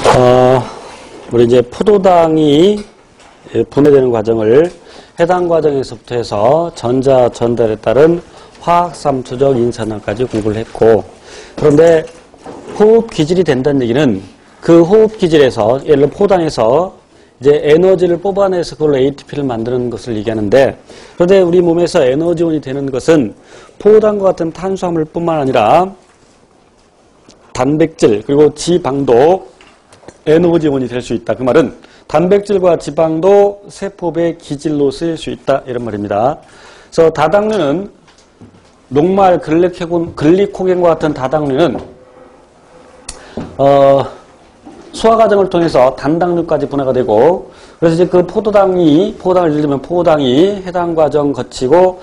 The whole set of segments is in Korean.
우리 이제 포도당이 분해되는 과정을 해당 과정에서부터 해서 전자 전달에 따른 화학삼투적 인산화까지 공부를 했고, 그런데 호흡 기질이 된다는 얘기는 그 호흡 기질에서, 예를 들어 포도당에서 이제 에너지를 뽑아내서 그걸로 ATP를 만드는 것을 얘기하는데, 그런데 우리 몸에서 에너지원이 되는 것은 포도당과 같은 탄수화물뿐만 아니라 단백질 그리고 지방도 에너지원이 될 수 있다. 그 말은 단백질과 지방도 세포의 기질로 쓰일 수 있다, 이런 말입니다. 그래서 다당류는 녹말, 글리코겐과 같은 다당류는 소화 과정을 통해서 단당류까지 분해가 되고, 그래서 이제 그 포도당을 예를 들면 포도당이 해당 과정 거치고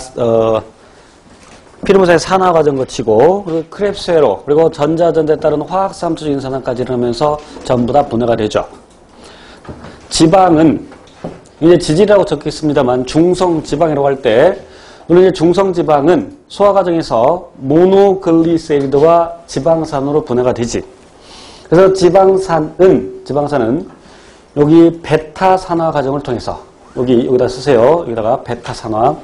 피르무산의 산화 과정 거치고, 그리고 크렙스회로, 그리고 전자전자에 따른 화학삼투적 인산화까지 이러면서 전부 다 분해가 되죠. 지방은 이제 지질이라고 적혀 있습니다만 중성지방이라고 할 때, 물론 이제 중성지방은 소화 과정에서 모노글리세리드와 지방산으로 분해가 되지. 그래서 지방산은 여기 베타 산화 과정을 통해서, 여기다 쓰세요. 여기다가 베타 산화.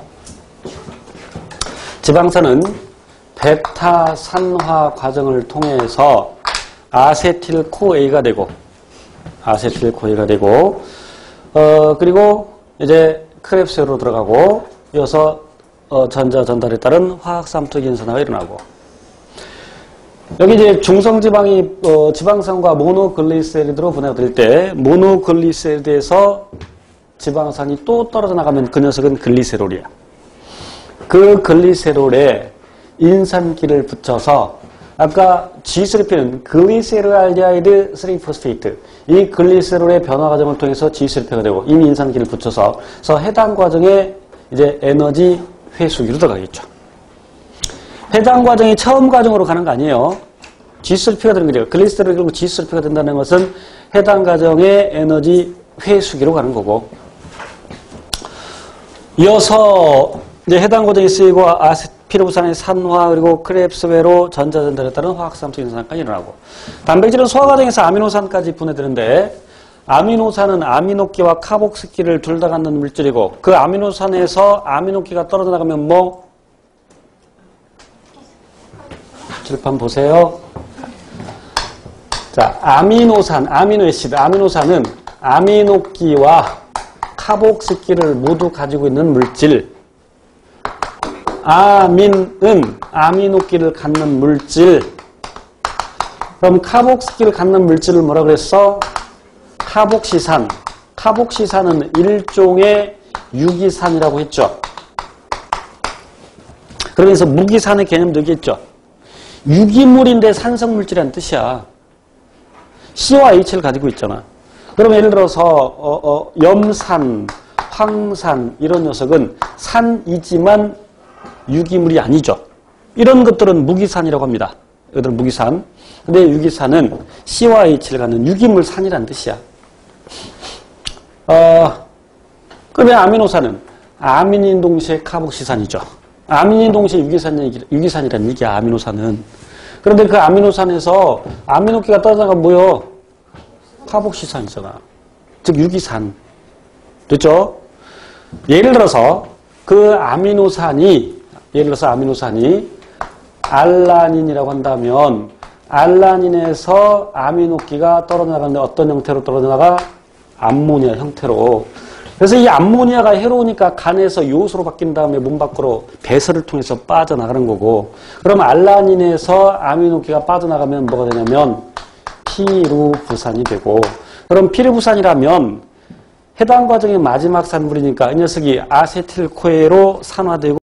지방산은 베타 산화 과정을 통해서 아세틸코A가 되고, 그리고 이제 크렙스회로 들어가고, 이어서 전자 전달에 따른 화학삼투적 인산화가 일어나고, 여기 이제 중성지방이 지방산과 모노글리세리드로 분해가 될 때, 모노글리세리드에서 지방산이 또 떨어져 나가면 그 녀석은 글리세롤이야. 그 글리세롤에 인산기를 붙여서, 아까 G3P는 글리세롤알데하이드 3포스페이트, 이 글리세롤의 변화 과정을 통해서 G3P가 되고, 이미 인산기를 붙여서, 그래서 해당 과정에 이제 에너지 회수기로 들어가겠죠. 해당 과정이 처음 과정으로 가는 거 아니에요. G3P가 되는 거죠. 글리세롤이 그리고 G3P가 된다는 것은 해당 과정의 에너지 회수기로 가는 거고, 이어서 이제 해당 과정이 쓰이고 피르무산의 산화 그리고 크렙스회로 전자전달에 따른 화학삼투적 인산화까지 일어나고, 단백질은 소화 과정에서 아미노산까지 분해되는데, 아미노산은 아미노기와 카복스기를 둘 다 갖는 물질이고, 그 아미노산에서 아미노기가 떨어져 나가면 뭐? 칠판 보세요. 자, 아미노산은 아미노기와 카복스기를 모두 가지고 있는 물질. 아민은 아미노기를 갖는 물질. 그럼 카복스기를 갖는 물질을 뭐라 그랬어? 카복시산. 카복시산은 일종의 유기산이라고 했죠. 그러면서 무기산의 개념도 여기 있죠. 유기물인데 산성물질이라는 뜻이야. C와 H를 가지고 있잖아. 그럼 예를 들어서 염산, 황산 이런 녀석은 산이지만 유기물이 아니죠. 이런 것들은 무기산이라고 합니다. 이것들은 무기산. 근데 유기산은 C와 H를 갖는 유기물산이라는 뜻이야. 그러면 아미노산은 아미닌 동시에 카복시산이죠. 아미닌 동시에 유기산이라는 얘기야, 아미노산은. 그런데 그 아미노산에서 아미노기가 떨어져나가면 뭐요? 카복시산이잖아. 즉 유기산. 됐죠? 예를 들어서 아미노산이 알라닌이라고 한다면, 알라닌에서 아미노기가 떨어져 나가는데 어떤 형태로 떨어져 나가? 암모니아 형태로. 그래서 이 암모니아가 해로우니까 간에서 요소로 바뀐 다음에 몸 밖으로 배설을 통해서 빠져나가는 거고, 그럼 알라닌에서 아미노기가 빠져나가면 뭐가 되냐면 피루부산이 되고, 그럼 피루부산이라면 해당 과정의 마지막 산물이니까 이 녀석이 아세틸코에로 산화되고